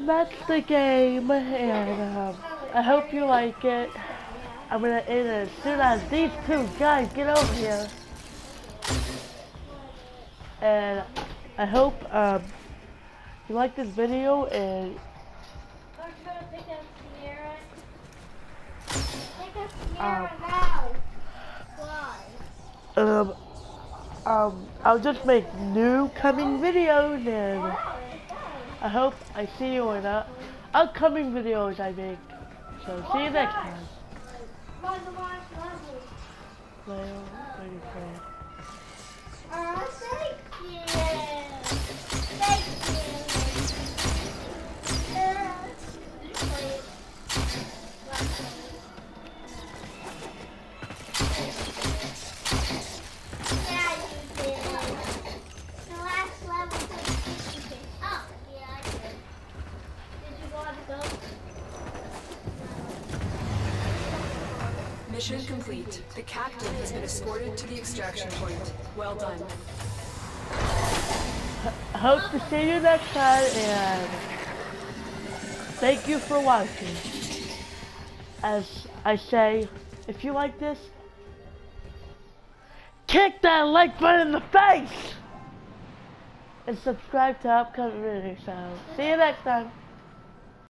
that's the game, and I hope you like it. I'm gonna end it as soon as these two guys get over here. And I hope you like this video, and I'll just make new coming videos, and I hope I see you in upcoming videos I make. So see you next time. Well, waiting for it. Thank you. Thank Yeah, you did. The last level was 50. Oh, yeah, I did. Did you want to go? Mission complete. The captain has been escorted to the extraction point. Well done. Hope to see you next time, and thank you for watching. As I say, if you like this, kick that like button in the face! And subscribe to upcoming videos. So, see you next time.